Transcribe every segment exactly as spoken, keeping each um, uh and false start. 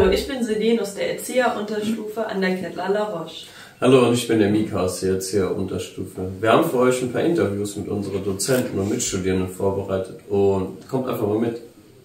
Hallo, ich bin Celine aus der Erzieher-Unterstufe an der Kettler La Roche. Hallo, und ich bin der Mika aus der Erzieher-Unterstufe. Wir haben für euch ein paar Interviews mit unseren Dozenten und Mitstudierenden vorbereitet und kommt einfach mal mit.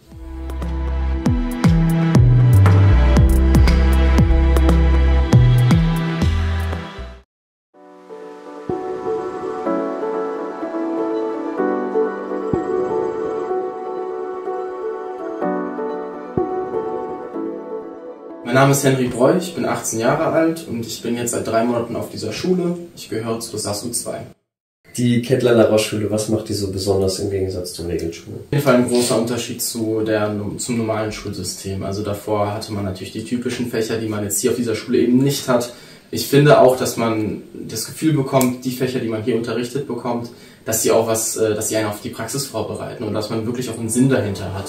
Mein Name ist Henry Breu, ich bin achtzehn Jahre alt und ich bin jetzt seit drei Monaten auf dieser Schule. Ich gehöre zur S A S U zwei. Die Kettler La Roche Schule, was macht die so besonders im Gegensatz zur Regelschule? Auf jeden Fall ein großer Unterschied zu der, zum normalen Schulsystem. Also davor hatte man natürlich die typischen Fächer, die man jetzt hier auf dieser Schule eben nicht hat. Ich finde auch, dass man das Gefühl bekommt, die Fächer, die man hier unterrichtet bekommt, dass sie auch was, dass sie einen auf die Praxis vorbereiten und dass man wirklich auch einen Sinn dahinter hat.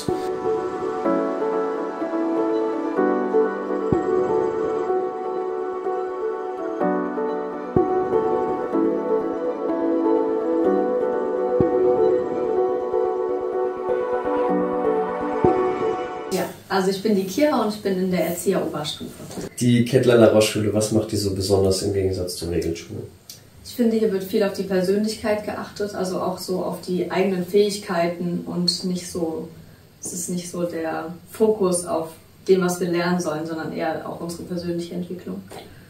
Ja, also ich bin die Kira und ich bin in der Erzieher-Oberstufe. Die Kettler La Roche Schule, was macht die so besonders im Gegensatz zur Regelschule? Ich finde, hier wird viel auf die Persönlichkeit geachtet, also auch so auf die eigenen Fähigkeiten und nicht so, es ist nicht so der Fokus auf dem, was wir lernen sollen, sondern eher auch unsere persönliche Entwicklung.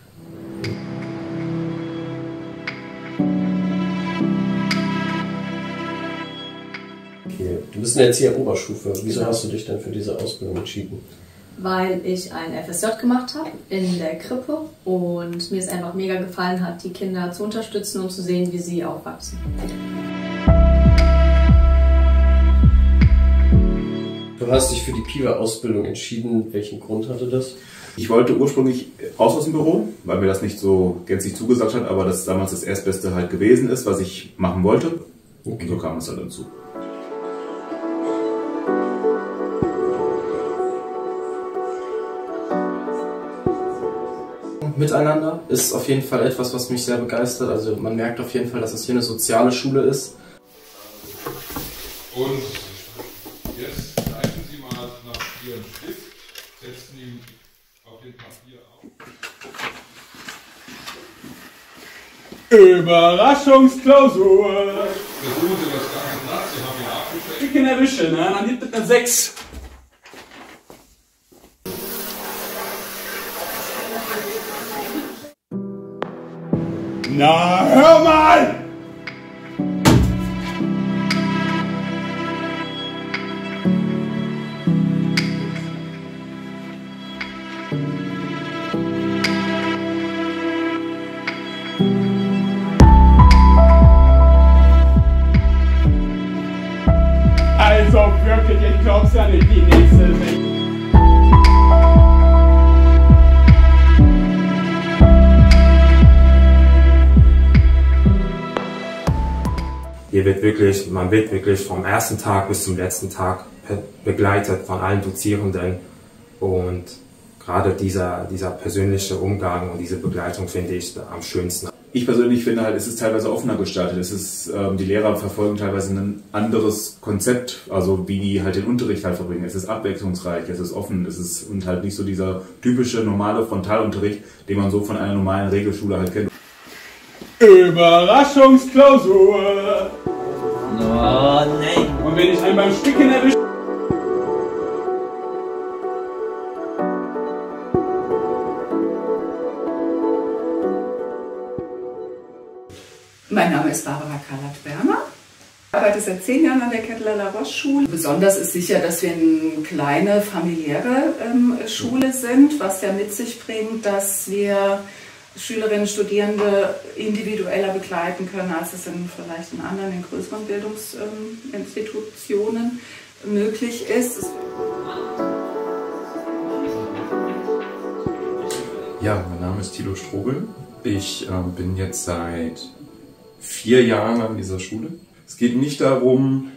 Okay. Du bist in der Erzieher-Oberstufe. Wieso Genau. hast du dich denn für diese Ausbildung entschieden? Weil ich ein F S J gemacht habe in der Krippe und mir es einfach mega gefallen hat, die Kinder zu unterstützen und zu sehen, wie sie aufwachsen. Du hast dich für die Piva-Ausbildung entschieden. Welchen Grund hatte das? Ich wollte ursprünglich raus aus dem Büro, weil mir das nicht so gänzlich zugesagt hat, aber das damals das Erstbeste halt gewesen ist, was ich machen wollte. Okay. Und so kam es halt dazu. Miteinander ist auf jeden Fall etwas, was mich sehr begeistert. Also man merkt auf jeden Fall, dass es hier eine soziale Schule ist. Und jetzt greifen Sie mal nach Ihrem Stift, setzen ihn auf dem Papier auf. Überraschungsklausur! Versuchen Sie das Ganze nach, Sie haben ja abgecheckt. Ich kann erwischen, ne? Dann gibt es eine sechs. Na, hör mal! Also wirklich, ich glaub's ja nicht, die nächste Sicht. Hier wird wirklich, man wird wirklich vom ersten Tag bis zum letzten Tag begleitet von allen Dozierenden und gerade dieser, dieser persönliche Umgang und diese Begleitung finde ich am schönsten. Ich persönlich finde halt, es ist teilweise offener gestaltet. Es ist, ähm, die Lehrer verfolgen teilweise ein anderes Konzept, also wie die halt den Unterricht halt verbringen. Es ist abwechslungsreich, es ist offen, es ist und halt nicht so dieser typische normale Frontalunterricht, den man so von einer normalen Regelschule halt kennt. Überraschungsklausur! Oh nein! Und wenn ich einen beim Spicken erwische. Mein Name ist Barbara Karlat-Berner. Ich arbeite seit zehn Jahren an der Kettler La Roche Schule. Besonders ist sicher, dass wir eine kleine familiäre ähm, Schule sind, was ja mit sich bringt, dass wir Schülerinnen und Studierende individueller begleiten können, als es in vielleicht in anderen, in größeren Bildungsinstitutionen ähm, möglich ist. Ja, mein Name ist Thilo Strobel. Ich äh, bin jetzt seit vier Jahren an dieser Schule. Es geht nicht darum,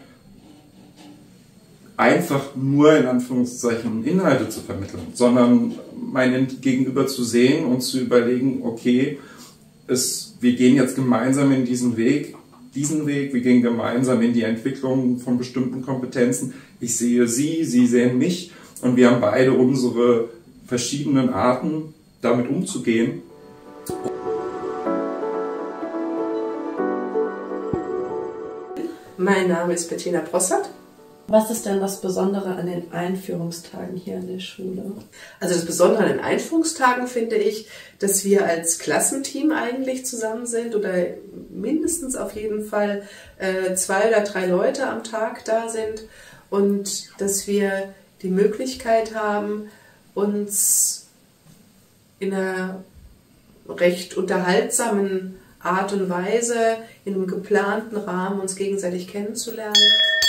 einfach nur in Anführungszeichen Inhalte zu vermitteln, sondern mein Gegenüber zu sehen und zu überlegen, okay, es, wir gehen jetzt gemeinsam in diesen Weg, diesen Weg, wir gehen gemeinsam in die Entwicklung von bestimmten Kompetenzen. Ich sehe Sie, Sie sehen mich und wir haben beide unsere verschiedenen Arten damit umzugehen. Mein Name ist Bettina Brossert. Was ist denn das Besondere an den Einführungstagen hier an der Schule? Also das Besondere an den Einführungstagen finde ich, dass wir als Klassenteam eigentlich zusammen sind oder mindestens auf jeden Fall äh, zwei oder drei Leute am Tag da sind und dass wir die Möglichkeit haben, uns in einer recht unterhaltsamen Art und Weise in einem geplanten Rahmen uns gegenseitig kennenzulernen.